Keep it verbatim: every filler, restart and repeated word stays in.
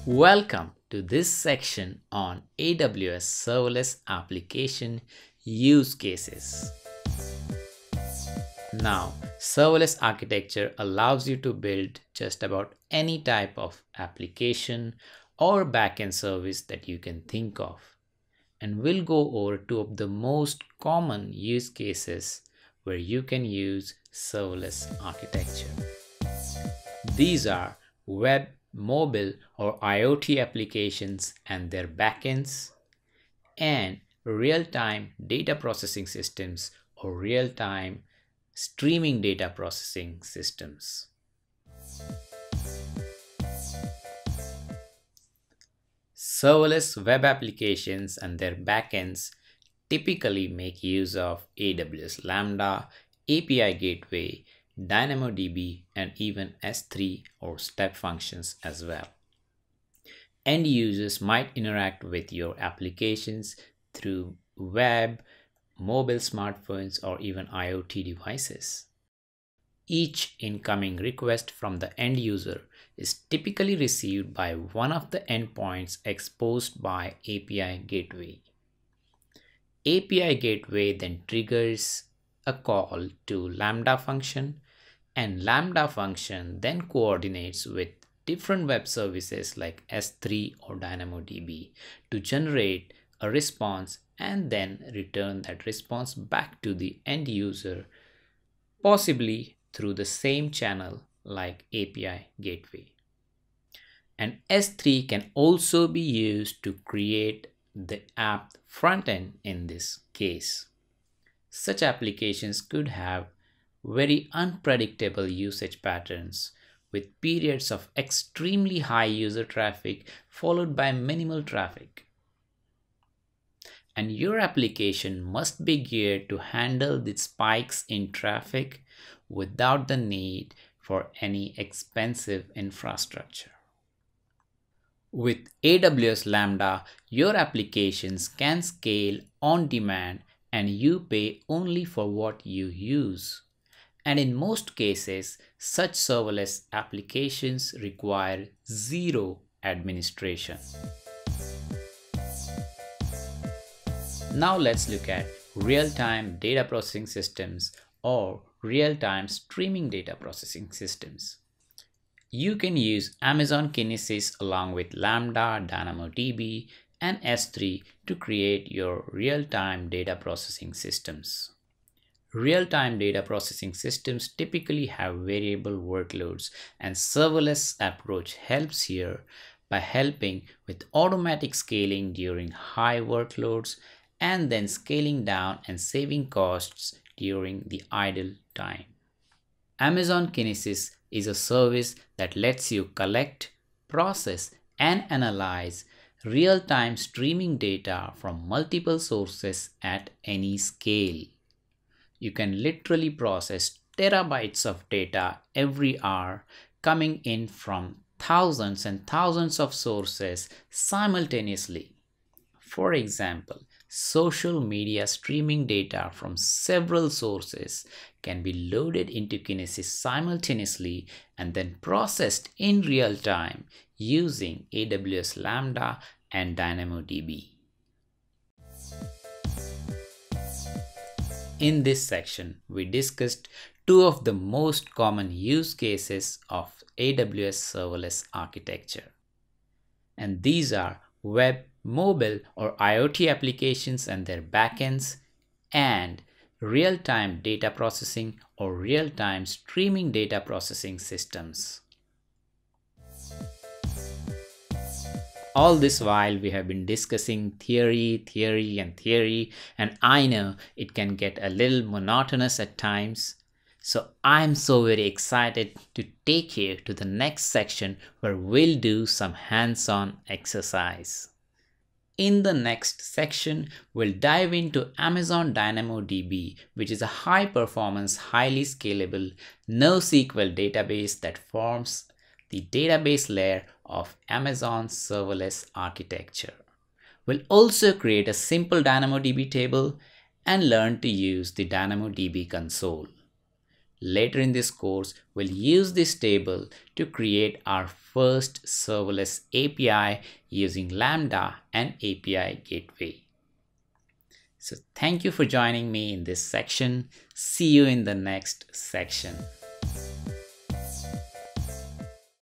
Welcome to this section on A W S Serverless Application Use Cases. Now, serverless architecture allows you to build just about any type of application or backend service that you can think of. And we'll go over two of the most common use cases where you can use serverless architecture. These are web, mobile, or IoT applications and their backends, and real-time data processing systems or real-time streaming data processing systems. Serverless web applications and their backends typically make use of A W S Lambda, A P I Gateway, DynamoDB, and even S three or step functions as well. End users might interact with your applications through web, mobile smartphones, or even IoT devices. Each incoming request from the end user is typically received by one of the endpoints exposed by A P I Gateway. A P I Gateway then triggers a call to Lambda function, and Lambda function then coordinates with different web services like S three or DynamoDB to generate a response and then return that response back to the end user, possibly through the same channel like A P I Gateway. And S three can also be used to create the app frontend in this case. Such applications could have very unpredictable usage patterns with periods of extremely high user traffic followed by minimal traffic. And your application must be geared to handle the spikes in traffic without the need for any expensive infrastructure. With A W S Lambda, your applications can scale on demand and you pay only for what you use. And in most cases, such serverless applications require zero administration. Now let's look at real-time data processing systems or real-time streaming data processing systems. You can use Amazon Kinesis along with Lambda, DynamoDB, and S three to create your real-time data processing systems. Real-time data processing systems typically have variable workloads, and serverless approach helps here by helping with automatic scaling during high workloads and then scaling down and saving costs during the idle time. Amazon Kinesis is a service that lets you collect, process, and analyze real-time streaming data from multiple sources at any scale. You can literally process terabytes of data every hour coming in from thousands and thousands of sources simultaneously. For example, social media streaming data from several sources can be loaded into Kinesis simultaneously and then processed in real time using A W S Lambda and DynamoDB. In this section, we discussed two of the most common use cases of A W S serverless architecture. And these are web, mobile, or IoT applications and their backends, and real-time data processing or real-time streaming data processing systems. All this while we have been discussing theory, theory, and theory, and I know it can get a little monotonous at times. So I'm so very excited to take you to the next section where we'll do some hands-on exercise. In the next section, we'll dive into Amazon DynamoDB, which is a high-performance, highly scalable NoSQL database that forms the database layer of Amazon's serverless architecture. We'll also create a simple DynamoDB table and learn to use the DynamoDB console. Later in this course, we'll use this table to create our first serverless A P I using Lambda and A P I Gateway. So thank you for joining me in this section. See you in the next section.